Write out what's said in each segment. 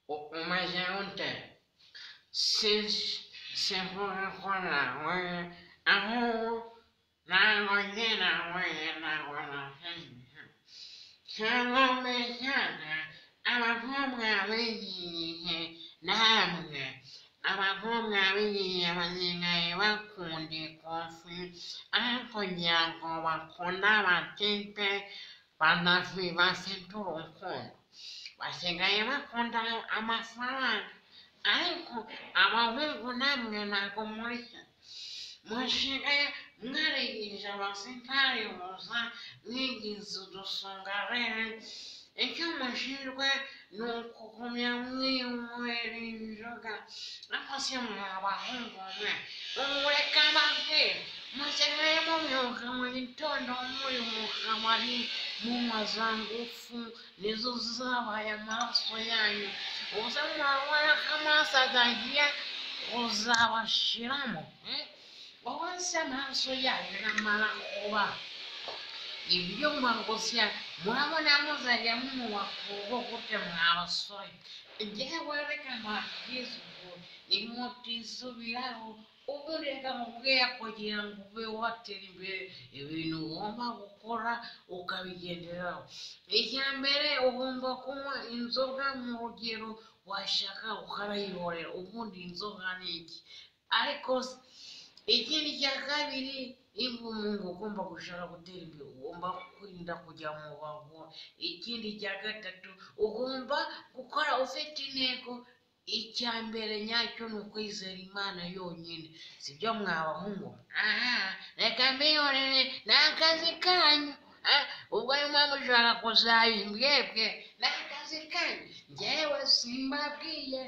umeze ute simvuga ko nawe aho ntabwo njye nawe ntabwo nashyizwe cyangwa mbeshyaga abakobwa b'iki gihe namwe abakobwa b'igihe basigaye bakunda ikofi aho kugira ngo bakunde abatipe bafite urukundo basigaye bakunda amafaranga ariko abahungu namwe ntabwo musigaye mwarigisha abasitari gusa mwigize udusongarere icyo mushinzwe ni ukugumya mwinywera inzoga ariko se mwabahungu mwe mureka ababwira musigaye mubyuka mu gitondo muri mu kabari munywa za ngufu nizo zabaye amaraso yanyu ubusa mwabona ko amaraso atagiye kuzabashiramo wowe se amaraso yanyu namara kuba ibyuma gusa murabona muzajya mwubaka gute mwa basore njyewe reka mbabwize ubu nimutisubiraho ubundi reka mubwire kugira ngo ube watera imbere ibintu ugomba gukora ukabigenderaho icya mbere ugomba kunywa inzoga mu rugero washaka ukarayihorera ubundi inzoga ni iki ariko ikindi cya kabiri niba umuntu ugomba gushaka gutera imbere ugomba kwirinda kujya mu bagore ikindi cya gatatu ugomba gukora ufite intego icya mbere nyacyo ni ukwizera imana yonyine sibyo mwabahungu reka mbihorere ni akazi kanyu ubwo niyo mpamvu ushaka kuzaba imbwebwe ni akazi kanyu njyewe simbabwiye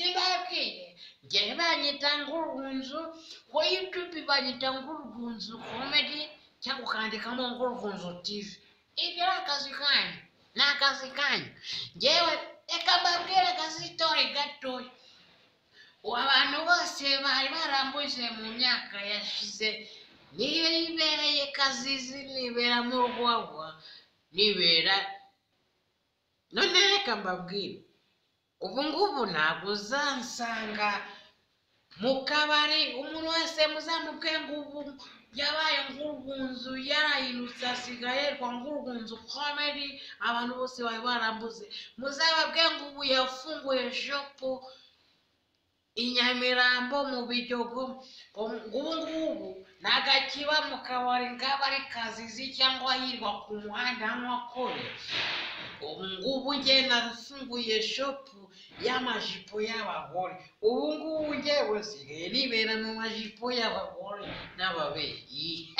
njyewe banyita ngurunzu ku YouTube banyita ngurunzu comedy cyangwa ukandikamo ngurunzu TV ibyo ni akazi kanyu njyewe reka mbabwire akasitori gatoya abantu bose bari barambuze mu myaka yashize niyo yibereye kazizi nibera mu rwagwa nibera none reka mbabwire ubu ngubu ntabwo uzansanga mu kabari umuntu wese muzamuke ngo ubu yabaye ngurunzu yarahindutse asigaye yitwa ngurunzu comedy abantu bose bari barambuze muzababwe ngo ubu yafunguye shopu i Nyamirambo mu Biryogo ngubu nagakiba mu kabari ngaba ari Kazizi cyangwa hirwa ku muhanda nk'akore ubu ngubu njye nafunguye shopu y'amajipo y'abagore ubu ngubu njyewe sigaye nibera mu majipo y'abagore n'ababyeyi